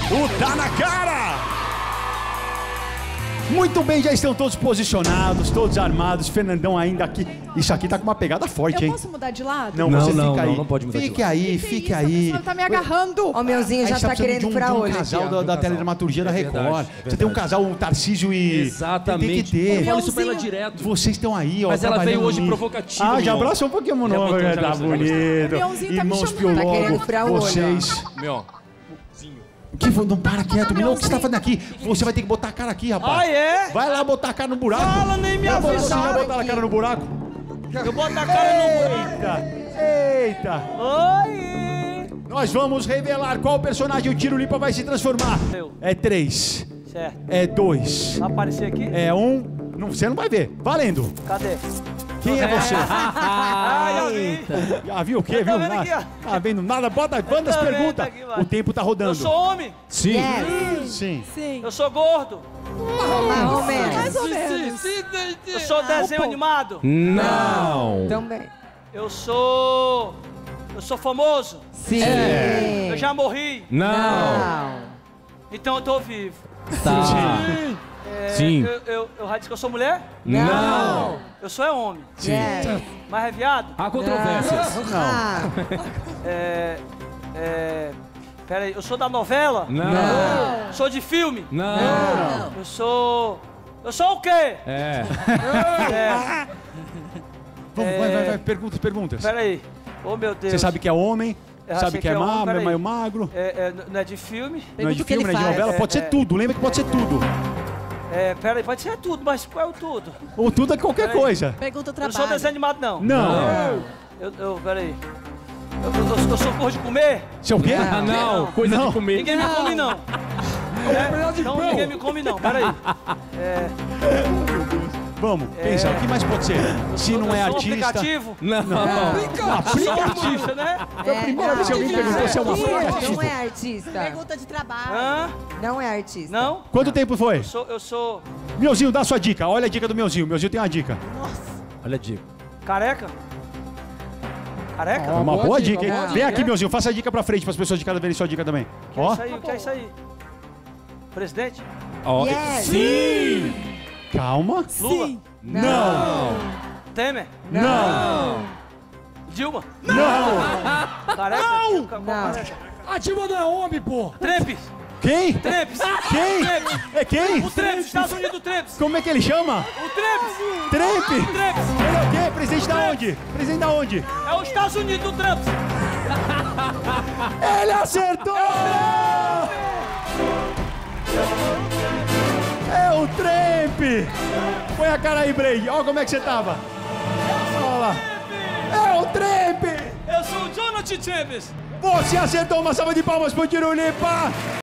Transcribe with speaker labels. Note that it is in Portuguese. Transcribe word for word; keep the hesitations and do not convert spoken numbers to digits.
Speaker 1: O Tá Na Cara! Muito bem, já estão todos posicionados, todos armados. Fernandão ainda aqui. Isso aqui tá com uma pegada forte,
Speaker 2: Eu
Speaker 1: hein?
Speaker 2: posso mudar de lado?
Speaker 1: Não,
Speaker 3: Não,
Speaker 1: você
Speaker 3: não,
Speaker 1: fica aí.
Speaker 3: não, não pode mudar de
Speaker 1: Fique
Speaker 3: lado.
Speaker 1: aí,
Speaker 2: Que
Speaker 1: fique
Speaker 2: isso, a
Speaker 1: aí.
Speaker 2: pessoa tá me agarrando.
Speaker 4: Ó, o Meuzinho já
Speaker 1: Aí você
Speaker 4: tá
Speaker 1: precisa
Speaker 4: querendo
Speaker 1: de um,
Speaker 4: furar
Speaker 1: de um
Speaker 4: olho.
Speaker 1: casal
Speaker 3: aqui, ó,
Speaker 1: da,
Speaker 3: de um
Speaker 1: da
Speaker 3: casal.
Speaker 1: teledramaturgia da
Speaker 3: É
Speaker 1: Record.
Speaker 3: verdade, é
Speaker 1: Você tem um
Speaker 3: verdade.
Speaker 1: casal, o Tarcísio e...
Speaker 3: Exatamente.
Speaker 1: Tem que ter.
Speaker 3: Eu falo isso pra ela
Speaker 2: Meuzinho.
Speaker 3: direto.
Speaker 1: Vocês estão aí, ó.
Speaker 3: Mas ela veio
Speaker 1: trabalhando
Speaker 3: hoje
Speaker 1: nisso.
Speaker 3: provocativa,
Speaker 1: Ah, já
Speaker 3: Mion.
Speaker 1: abraçou um pouquinho,
Speaker 3: Já
Speaker 1: não,
Speaker 3: botou, já
Speaker 1: tá
Speaker 3: gostou,
Speaker 1: bonito.
Speaker 2: O Mionzinho tá me
Speaker 1: Irmãos
Speaker 2: chamando.
Speaker 1: biológicos,
Speaker 4: Tá querendo furar o olho,
Speaker 1: vocês...
Speaker 3: Meu.
Speaker 1: Que não para quieto, Milão, o que você tá fazendo aqui? Você vai ter que botar a cara aqui, rapaz.
Speaker 5: Ah, é?
Speaker 1: Vai lá botar a cara no buraco.
Speaker 5: Fala, nem me
Speaker 1: Já botou-
Speaker 5: avisaram
Speaker 1: Você já botaram a
Speaker 4: aqui.
Speaker 1: cara no buraco?
Speaker 5: Eu boto a cara no...
Speaker 1: Eita, eita.
Speaker 5: Oi!
Speaker 1: Nós vamos revelar qual personagem o Tiro Lipa vai se transformar.
Speaker 5: Eu.
Speaker 1: É três,
Speaker 5: Certo.
Speaker 1: é dois,
Speaker 5: Vai aparecer aqui?
Speaker 1: é um... Não, você não vai ver. Valendo.
Speaker 5: Cadê?
Speaker 1: Quem é você?
Speaker 5: Ah, já vi.
Speaker 1: Já viu o quê?
Speaker 5: Eu tô
Speaker 1: Viu?
Speaker 5: vendo
Speaker 1: Nada.
Speaker 5: aqui, ó.
Speaker 1: Tá vendo nada? Bota, manda as
Speaker 5: tô vendo
Speaker 1: perguntas.
Speaker 5: aqui, vai.
Speaker 1: O tempo tá rodando.
Speaker 5: Eu sou homem.
Speaker 1: Sim.
Speaker 4: Yes.
Speaker 1: Sim.
Speaker 2: Sim.
Speaker 5: Eu sou gordo.
Speaker 4: Mais ou menos.
Speaker 2: Mais ou menos.
Speaker 5: Eu sou desenho animado.
Speaker 3: Não.
Speaker 4: Também.
Speaker 5: Eu sou... Eu sou famoso.
Speaker 4: Sim.
Speaker 5: Eu já morri.
Speaker 3: Não.
Speaker 4: Não.
Speaker 5: Então eu tô vivo.
Speaker 3: Tá.
Speaker 5: É,
Speaker 3: Sim.
Speaker 5: Eu, eu, eu já disse que eu sou mulher?
Speaker 3: Não.
Speaker 5: Eu sou é homem.
Speaker 4: Yes.
Speaker 5: Mas é viado?
Speaker 3: Há controvérsias.
Speaker 4: Ah,
Speaker 5: É... É... Pera aí, eu sou da novela?
Speaker 3: Não.
Speaker 5: Sou de filme?
Speaker 3: Não.
Speaker 5: Eu sou... Eu sou o quê?
Speaker 3: É.
Speaker 5: É...
Speaker 1: Vamos, vai, vai, vai. Perguntas, perguntas.
Speaker 5: Pera aí. Oh, meu Deus.
Speaker 1: Você sabe que é homem,
Speaker 5: Eu
Speaker 1: sabe
Speaker 5: achei
Speaker 1: que é
Speaker 5: que é homem,
Speaker 1: magro, é
Speaker 5: peraí.
Speaker 1: meio magro.
Speaker 5: É, é, não é de filme?
Speaker 1: Não é de
Speaker 4: o que
Speaker 1: filme,
Speaker 4: ele
Speaker 1: não é de
Speaker 4: faz.
Speaker 1: novela, pode ser
Speaker 5: É, é.
Speaker 1: tudo. Lembra que pode ser tudo.
Speaker 5: É, pera aí, pode ser tudo, mas qual é o tudo?
Speaker 1: Ou tudo é qualquer
Speaker 5: Peraí.
Speaker 1: coisa.
Speaker 2: Pergunta o
Speaker 5: Eu não sou
Speaker 2: trabalho.
Speaker 5: desenho animado, não.
Speaker 1: Não.
Speaker 5: Eu, eu, pera aí. Eu, eu, eu, eu sou cor de comer?
Speaker 1: Você é o quê?
Speaker 3: Ah, não. Coisa
Speaker 1: Não.
Speaker 3: de comer.
Speaker 5: Ninguém me come, não. É, então ninguém me come, não. Pera aí. É,
Speaker 1: Vamos, pensa, o que mais pode ser? Se
Speaker 5: eu-
Speaker 1: não
Speaker 5: eu
Speaker 1: é
Speaker 5: sou um
Speaker 1: artista.
Speaker 5: aplicativo?
Speaker 3: Não.
Speaker 5: Eu sou um
Speaker 1: Aplicativo.
Speaker 5: artista, né?
Speaker 1: Foi a primeira vez que alguém
Speaker 4: não,
Speaker 1: perguntou se é uma
Speaker 4: não,
Speaker 1: aplicativo.
Speaker 4: não é artista.
Speaker 2: Pergunta de trabalho.
Speaker 5: Hã?
Speaker 4: Não é artista.
Speaker 5: Não?
Speaker 1: Quanto tempo foi?
Speaker 5: Eu sou... Eu sou
Speaker 1: Meuzinho, dá sua dica. Olha a dica do Meuzinho. Meuzinho tem uma dica.
Speaker 3: Olha a dica.
Speaker 5: careca? Careca?
Speaker 1: Uma boa, dica,
Speaker 4: boa
Speaker 1: hein?
Speaker 4: dica.
Speaker 1: Vem aqui, Meuzinho. Faça a dica pra frente, para as pessoas de casa verem sua dica também.
Speaker 5: O que é
Speaker 1: Ó.
Speaker 5: isso aí? O que é isso aí? Presidente?
Speaker 3: Ó,
Speaker 4: Yes.
Speaker 3: Sim.
Speaker 1: Calma.
Speaker 5: Lula?
Speaker 1: Não.
Speaker 5: Temer?
Speaker 1: Não.
Speaker 5: Dilma?
Speaker 1: Não.
Speaker 5: Careca?
Speaker 4: Não.
Speaker 5: Qual
Speaker 4: Não.
Speaker 5: careca?
Speaker 3: A Dilma não é homem, pô.
Speaker 5: Trump?
Speaker 1: Quem?
Speaker 5: Trump?
Speaker 1: Quem?
Speaker 5: Trump?
Speaker 1: É quem?
Speaker 5: O Trump, Estados Unidos do Trump.
Speaker 1: Como é que ele chama?
Speaker 5: O Trump.
Speaker 1: Trump.
Speaker 5: Trump.
Speaker 1: Ele é o quê? Presidente da onde? Presidente da onde?
Speaker 5: É os Estados Unidos do Trump.
Speaker 1: Ele acertou! É o Trump! Põe a cara aí, Brady. Olha como é que você tava. Olha lá. É o Trump!
Speaker 5: Eu sou o Jonathan Trump.
Speaker 1: Você acertou, uma salva de palmas pro Tiro Lipa!